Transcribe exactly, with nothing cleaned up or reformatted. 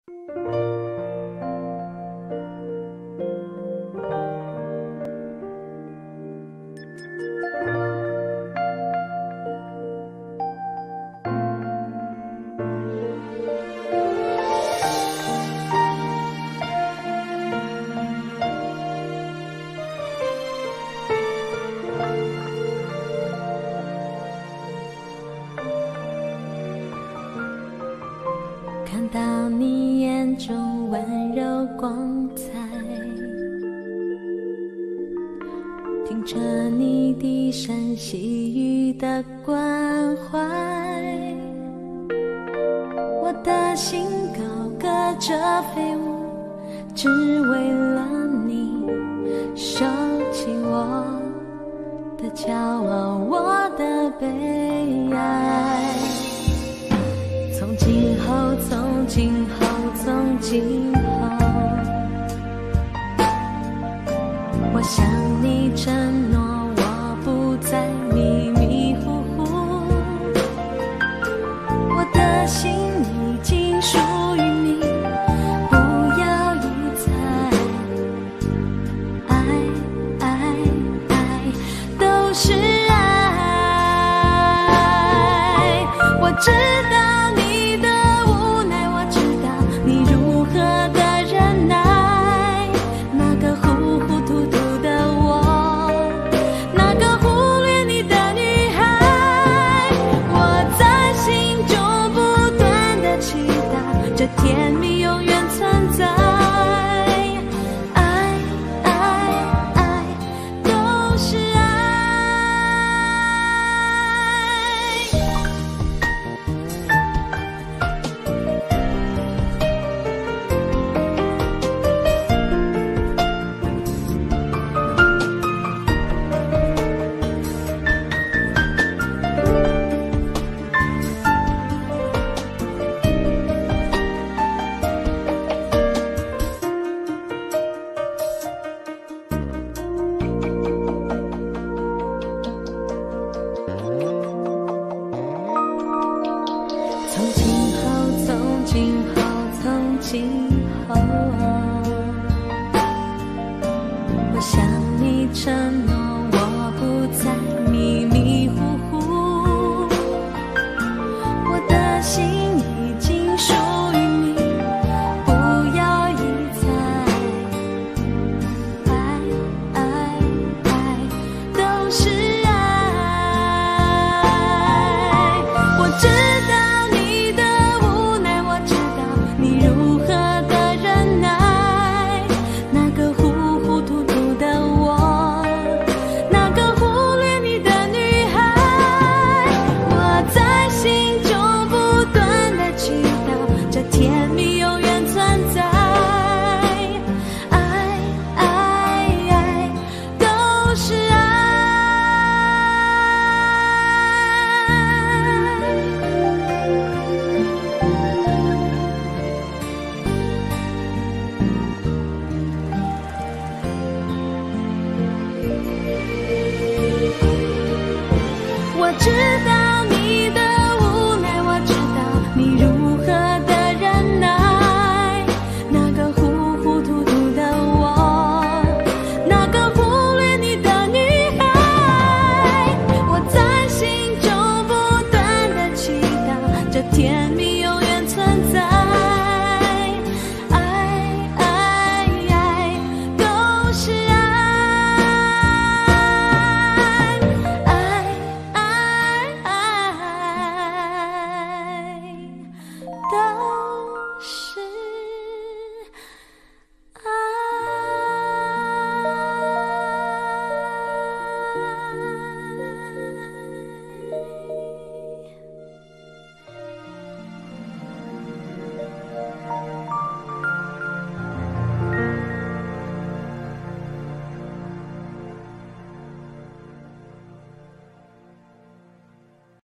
看到你眼中温柔光彩，听着你低声细语的关怀，我的心高歌着飞舞，只为了你收起我的骄傲，我的悲哀。从今后，从今后，从今后，我向你承诺，我不再迷迷糊糊，我的心已经属于你，不要疑猜，爱爱爱都是爱，我知道你甜蜜永远存在，爱爱爱都是爱。从今后，从今后，从今后，我向你承诺，我不再迷迷糊糊，我的心已经属于你，不要疑猜，爱爱爱都是爱，我知道你如